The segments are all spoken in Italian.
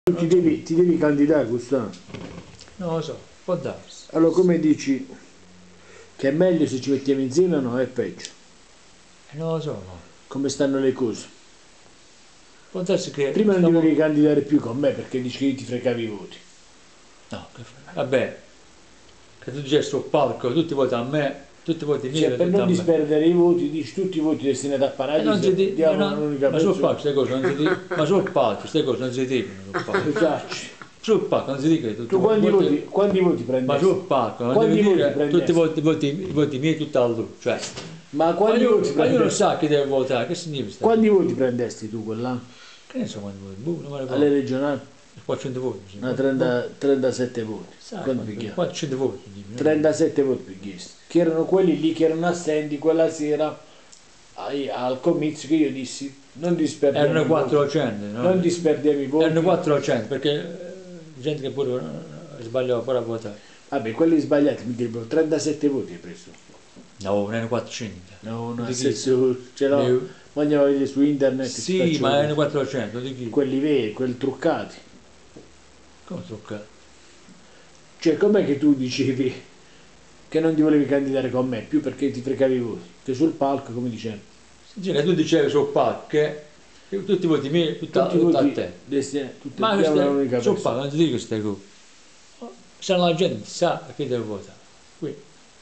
Tu ti devi candidare, Gustavo. Non lo so, può darsi. Allora come dici che è meglio se ci mettiamo insieme o no? È peggio. Non lo so, no. Come stanno le cose? Può darsi che Prima non stiamo... dovevi candidare più con me perché dici che io ti fregavi i voti. No, vabbè, che tu dici sul palco, tutti votano a me, tutti voti miei, Cioè, per tutti non a me. disperdere i voti, dici tutti i voti destinati a E non paradiso, si dice, diamo un'unica ma sul persona. palco queste cose non si dicono, ma sul palco queste cose non si dicono sul palco. Esatto. Sul palco non si dicono tutti Tu quanti voti ma prendesti? sul palco non Quanti devi voti dire tutti prendesti? i voti miei, tutti a lui. Cioè, Ma quanti voti ma io non prendesti? sa chi deve votare, che significa? Quanti voti prendesti tu quella? Che ne so quanti voti? Boh, non me ne Alle ricordo. regionali? 400 voti. Una 37 voti. Sai Quanto quanto? picchiamo? 400 voti. 37 voti richiesti. Che erano quelli lì che erano assenti quella sera al comizio che io dissi non disperdiamo Erano i voti. 400, no? Non disperdiamo i voti. Erano 400 perché gente che pure sbagliava pure a votare. Vabbè, quelli sbagliati mi direbbero 37 voti hai preso. No, non erano 400. No, no, Di chi? stesso, ce l'ho. Io- Ma andiamo a vedere su internet. ti Sì, faccio ma vedere. erano 400, di chi? Quelli veri, quelli truccati. Come tocca? Cioè, com'è che tu dicevi che non ti volevi candidare con me più perché ti fregavi i voti? Che sul palco, come dicevo, Che tu dicevi sul palco che tutti i voti miei, tutti i tutta a voti te. tutti Ma abbiamo queste, un'unica sul persona. palco non ti dico queste cose. Se la gente sa chi deve votare. Qui.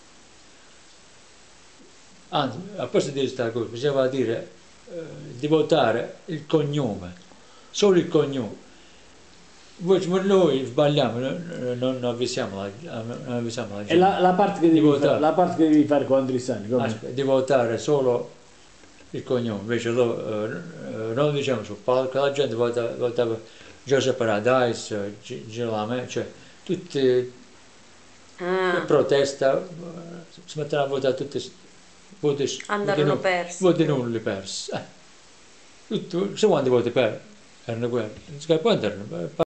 Anzi, a proposito di questa cosa, bisognava dire di votare il cognome, solo il cognome. Noi sbagliamo, non avvisiamo non avvisiamo la E gente la parte che di devi votare. fare, la parte che devi fare con Andrissani, come? Di votare solo il cognome, invece non diciamo sul palco, la gente votava Joseph Paradise, Girolamo, cioè tutti per protesta si mettono a votare tutti Andarono persi. voti nulli persi. Se quanti voti per erano quelli, poi erano